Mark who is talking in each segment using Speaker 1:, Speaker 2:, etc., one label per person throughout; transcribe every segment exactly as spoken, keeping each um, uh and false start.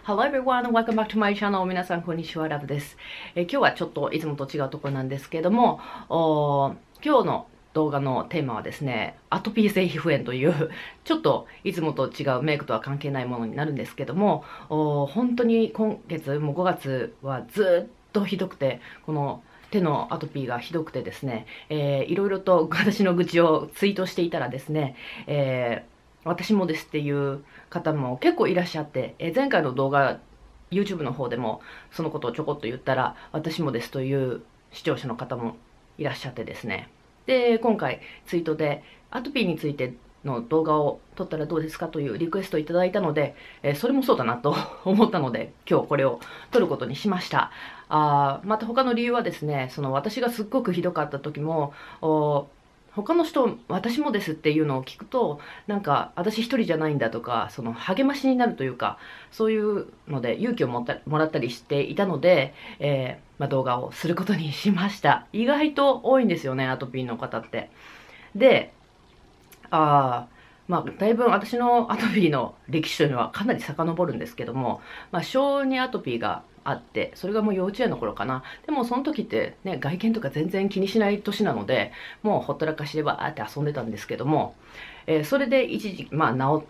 Speaker 1: Hello everyone, welcome back to my channel. 皆さん、こんにちは、ラブです。えー今日はちょっといつもと違うところなんですけども、おー今日の動画のテーマはですね、アトピー性皮膚炎という、ちょっといつもと違うメイクとは関係ないものになるんですけども、おー本当に今月、もうごがつはずっとひどくて、この手のアトピーがひどくてですね、えーいろいろと私の愚痴をツイートしていたらですね、えー私もですっていう方も結構いらっしゃって、えー前回の動画、YouTube の方でもそのことをちょこっと言ったら、私もですという視聴者の方もいらっしゃってですね。で、今回ツイートでアトピーについての動画を撮ったらどうですかというリクエストをいただいたので、えーそれもそうだなと思ったので、今日これを撮ることにしました。あーまた他の理由はですね、その私がすっごくひどかった時も、お他の人、私もですっていうのを聞くと、なんか、私一人じゃないんだとか、その励ましになるというか、そういうので勇気をもったもらったりしていたので、えーまあ、動画をすることにしました。意外と多いんですよね、アトピーの方って。で、あーまあ、だいぶ私のアトピーの歴史というのはかなり遡るんですけども、まあ、小児アトピーがあって、それがもう幼稚園の頃かな。でもその時ってね、外見とか全然気にしない年なので、もうほったらかしでバーって遊んでたんですけども、えーそれで一時期、まあ治って、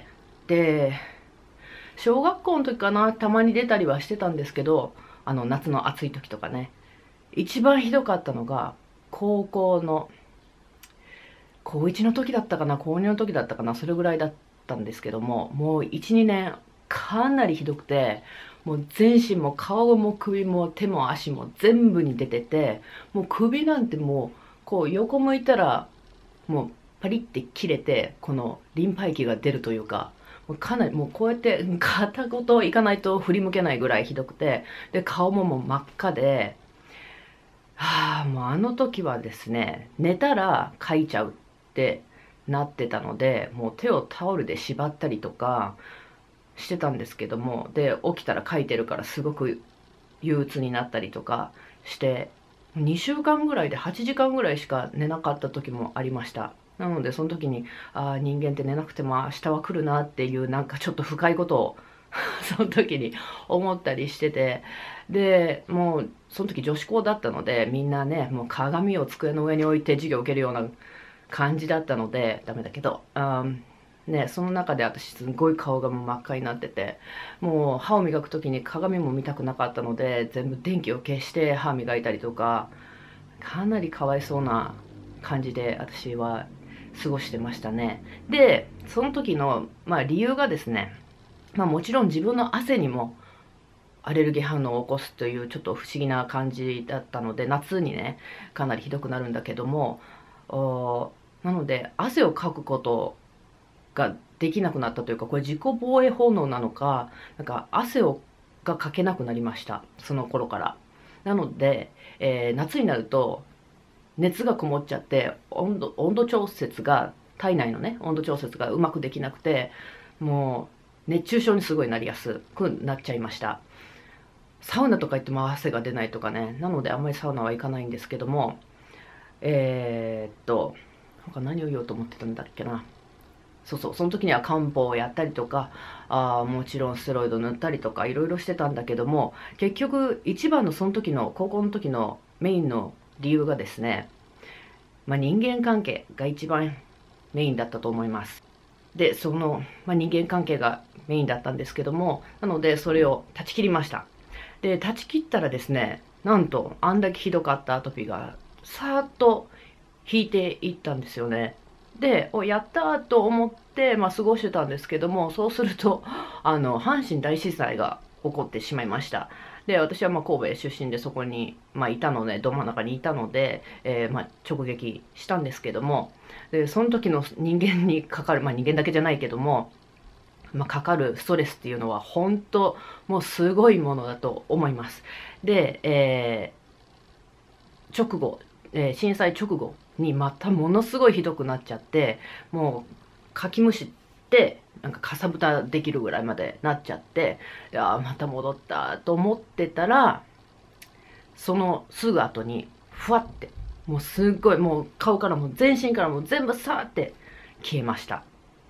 Speaker 1: で、小学校の時かな、たまに出たりはしてたんですけど、あの夏の暑い時とかね。一番ひどかったのが、高校の高いちの時だったかな、高にの時だったかな、それぐらいだったんですけども、もういち、にねんかなりひどくて、もう全身も顔も首も手も足も全部に出てて、もう首なんてもう、こう横向いたら、もうパリって切れて、このリンパ液が出るというか、もうかなりもうこうやって片言いかないと振り向けないぐらいひどくて、で、顔ももう真っ赤で、はあ、もうあの時はですね、寝たらかいちゃうってなってたので、もう手をタオルで縛ったりとかしてたんですけども、で、起きたらかいてるからすごく憂鬱になったりとかして、にしゅうかんぐらいではちじかんぐらいしか寝なかった時もありました。なので、その時に、ああ、人間って寝なくても明日は来るなっていう、なんかちょっと深いことをその時に思ったりしてて、で、もう、その時女子校だったので、みんなね、もう鏡を机の上に置いて授業を受けるような感じだったので、ダメだけど、あーね、その中で私すごい顔がもう真っ赤になってて、もう歯を磨く時に鏡も見たくなかったので、全部電気を消して歯磨いたりとか、かなりかわいそうな感じで私は過ごしてましたね。で、その時の、まあ理由がですね、まあもちろん自分の汗にもアレルギー反応を起こすというちょっと不思議な感じだったので、夏にね、かなりひどくなるんだけども、おなので汗をかくことができなくなったというか、これ自己防衛本能なのか、なんか汗をがかけなくなりました。その頃から。なので、えー夏になると熱がこもっちゃって、温度、温度調節が、体内のね、温度調節がうまくできなくて、もう熱中症にすごいなりやすくなっちゃいました。サウナとか行っても汗が出ないとかね。なのであんまりサウナは行かないんですけども、えーっと、他何を言おうと思ってたんだっけな。そうそう、その時には漢方をやったりとか、あーもちろんステロイド塗ったりとかいろいろしてたんだけども、結局一番のその時の、高校の時のメインの理由がですね、まあ、人間関係が一番メインだったと思います。で、その、まあ、人間関係がメインだったんですけども、なのでそれを断ち切りました。で、断ち切ったらですね、なんと、あんだけひどかったアトピーが、さーっと引いていったんですよね。で、お、やったーと思って、まあ、過ごしてたんですけども、そうすると、あの、阪神大震災が起こってしまいました。で、私はまあ神戸出身でそこに、まあ、いたので、ど真ん中にいたので、えーまあ、直撃したんですけども、で、その時の人間にかかる、まあ、人間だけじゃないけども、まあ、かかるストレスっていうのは本当もうすごいものだと思います。で、えー直後、えー震災直後にまたものすごいひどくなっちゃって、もうかきむしってなんかかさぶたできるぐらいまでなっちゃって、いやーまた戻ったと思ってたら、そのすぐ後にふわって、もうすっごいもう顔からも全身からも全部さーって消えました。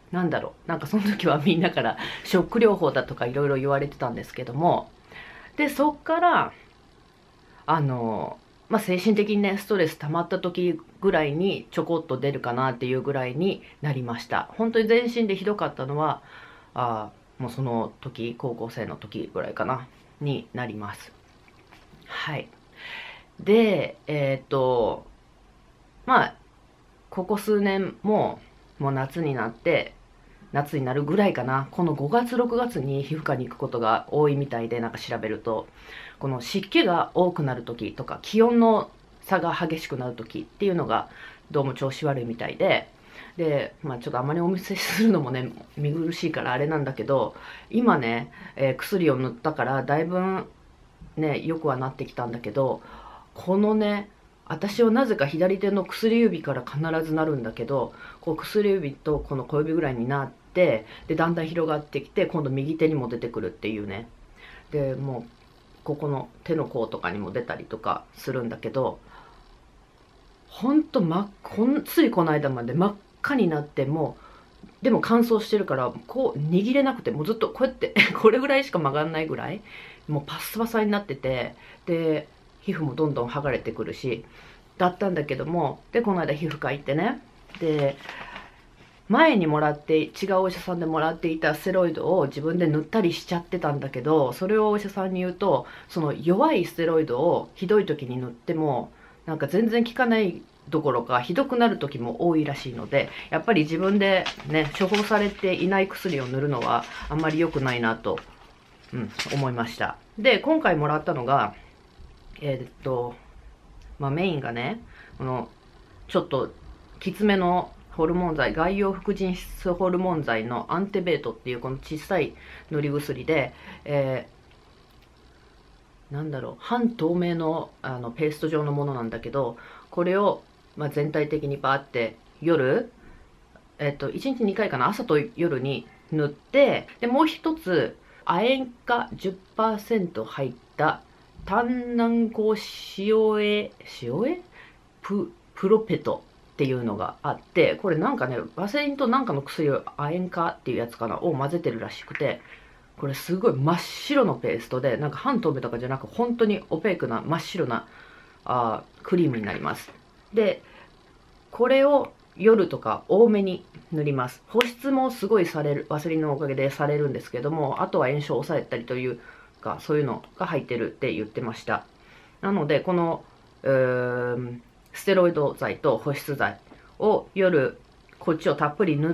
Speaker 1: なんだろう、なんかその時はみんなからショック療法だとかいろいろ言われてたんですけども、で、そっから、あの、まあ、精神的にね、ストレス溜まった時ぐらいにちょこっと出るかなっていうぐらいになりました。本当に全身でひどかったのは、あもうその時、高校生の時ぐらいかな、になります。はい。で、えー、っと、まあ、ここ数年も、もう夏になって、夏になるぐらいかな。このごがつ、ろくがつに皮膚科に行くことが多いみたいで、なんか調べると、この湿気が多くなる時とか、気温の差が激しくなる時っていうのが、どうも調子悪いみたいで、で、まあちょっとあまりお見せするのもね、見苦しいからあれなんだけど、今ね、えー、薬を塗ったから、だいぶね、良くはなってきたんだけど、このね、私はなぜか左手の薬指から必ずなるんだけど、こう薬指とこの小指ぐらいになって、で、だんだん広がってきて、今度右手にも出てくるっていうね。で、もう、ここの手の甲とかにも出たりとかするんだけど、ほんと、ま、こんついこの間まで真っ赤になっても、でも乾燥してるから、こう握れなくて、もうずっとこうやってこれぐらいしか曲がんないぐらい、もうパッサパサになってて、で、皮膚もどんどん剥がれてくるし、だったんだけども、で、この間皮膚科行ってね、で、前にもらって、違うお医者さんでもらっていたステロイドを自分で塗ったりしちゃってたんだけど、それをお医者さんに言うと、その弱いステロイドをひどい時に塗っても、なんか全然効かないどころかひどくなる時も多いらしいので、やっぱり自分でね、処方されていない薬を塗るのはあんまり良くないなと、うん、思いました。で、今回もらったのが、えーっと、まあ、メインがね、この、ちょっときつめのホルモン剤、外用副腎質ホルモン剤のアンテベートっていうこの小さい塗り薬で、えー、なんだろう、半透明のあのペースト状のものなんだけど、これを、まあ、全体的にバーって夜、えっと、いちにちにかいかな、朝と夜に塗って、で、もう一つ、亜鉛化 じゅっパーセント 入った単軟膏塩エ、塩エプ、プロペトっていうのがあって、これなんかね、ワセリンとなんかの薬を亜鉛化っていうやつかな、を混ぜてるらしくて、これすごい真っ白のペーストで、なんか半透明とかじゃなく、本当にオペークな真っ白なあークリームになります。で、これを夜とか多めに塗ります。保湿もすごいされる、ワセリンのおかげでされるんですけども、あとは炎症を抑えたりというか、そういうのが入ってるって言ってました。なので、この、うーん、ステロイド剤と保湿剤を夜、こっちをたっぷり塗って、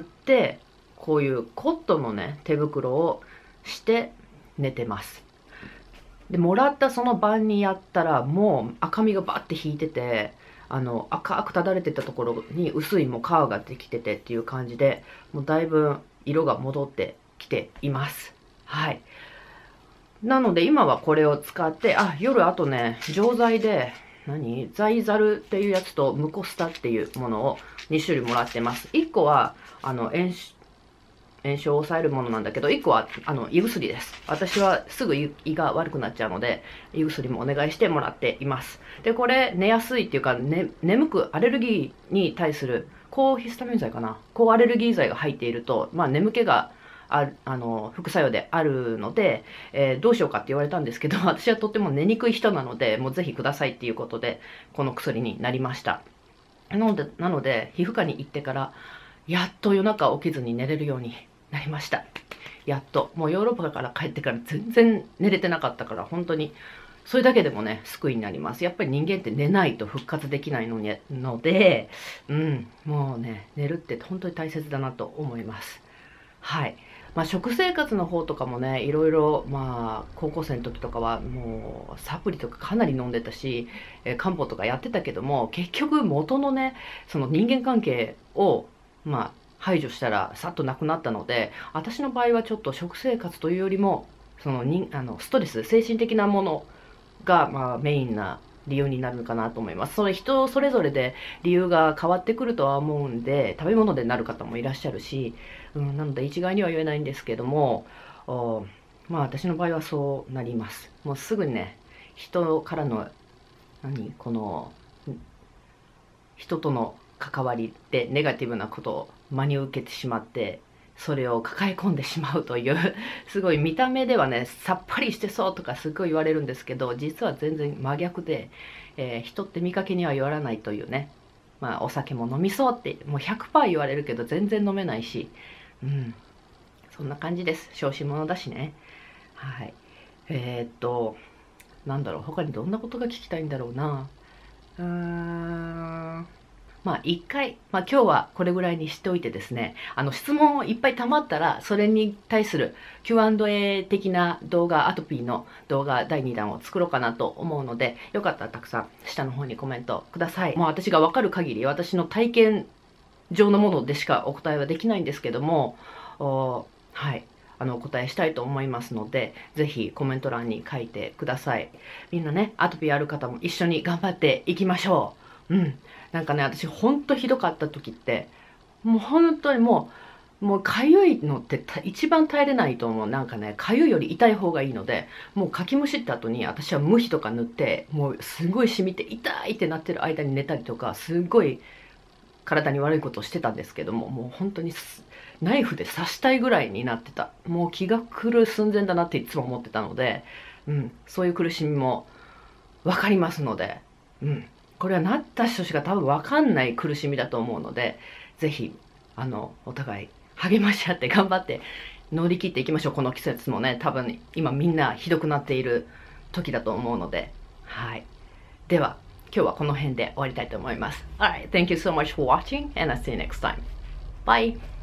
Speaker 1: こういうコットンのね、手袋をして寝てます。で、もらったその晩にやったら、もう赤みがバッて引いてて、あの、赤くただれてたところに薄いもう皮ができててっていう感じで、もうだいぶ色が戻ってきています。はい。なので今はこれを使って、あ、夜あとね、錠剤で、何ザイザルっていうやつとムコスタっていうものをに種類もらってます。いっこは、あの、炎炎症を抑えるものなんだけど、いっこは、あの、胃薬です。私はすぐ胃が悪くなっちゃうので、胃薬もお願いしてもらっています。で、これ、寝やすいっていうか、ね、眠く、アレルギーに対する、抗ヒスタミン剤かな。抗アレルギー剤が入っていると、まあ、眠気が、ああの、副作用であるので、えー、どうしようかって言われたんですけど、私はとっても寝にくい人なので、もうぜひくださいっていうことで、この薬になりました。なので、なので、皮膚科に行ってから、やっと夜中起きずに寝れるようになりました。やっと。もうヨーロッパから帰ってから全然寝れてなかったから、本当に、それだけでもね、救いになります。やっぱり人間って寝ないと復活できないのにので、うん、もうね、寝るって本当に大切だなと思います。はい。まあ、食生活の方とかもね、いろいろ、まあ、高校生の時とかは、もう、サプリとかかなり飲んでたし、えー漢方とかやってたけども、結局元のね、その人間関係を、まあ、排除したらさっとなくなったので、私の場合はちょっと食生活というよりも、そのにあのストレス、精神的なものが、まあ、メインな理由になるのかなと思います。それ人それぞれで理由が変わってくるとは思うんで、食べ物でなる方もいらっしゃるし、うん、なので一概には言えないんですけども、おまあ私の場合はそうなります。もうすぐにね、人からの、何この、人との関わりでネガティブなことを真に受けてしまって、 それを抱え込んでしまうというすごい見た目ではねさっぱりしてそうとかすごい言われるんですけど、実は全然真逆で、えー、人って見かけにはよらないというね。まあお酒も飲みそうってもう ひゃくパーセント 言われるけど全然飲めないし、うんそんな感じです。小心者だしね。はい。えー、っとなんだろう、他にどんなことが聞きたいんだろうな。うーんまあ一回、まあ今日はこれぐらいにしておいてですね、あの質問いっぱい溜まったら、それに対する キューアンドエー 的な動画、アトピーの動画だいにだんを作ろうかなと思うので、よかったらたくさん下の方にコメントください。もう私がわかる限り、私の体験上のものでしかお答えはできないんですけども、はい。あのお答えしたいと思いますので、ぜひコメント欄に書いてください。みんなね、アトピーある方も一緒に頑張っていきましょう。うん。なんかね、私ほんとひどかった時って、もう本当にもう、もうかゆいのって一番耐えれないと思う。なんかね、かゆいより痛い方がいいので、もうかきむしった後に私は無比とか塗って、もうすごい染みて痛いってなってる間に寝たりとか、すごい体に悪いことをしてたんですけども、もう本当にナイフで刺したいぐらいになってた。もう気が狂う寸前だなっていつも思ってたので、うん、そういう苦しみもわかりますので、うん。これはなった人しか多分分かんない苦しみだと思うので、ぜひ、あの、お互い励まし合って頑張って乗り切っていきましょう。この季節もね、多分今みんなひどくなっている時だと思うので。はい。では、今日はこの辺で終わりたいと思います。Alright, thank you so much for watching and I'll see you next time. Bye!